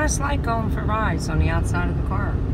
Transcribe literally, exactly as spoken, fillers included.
what it's like going for rides on the outside of the car.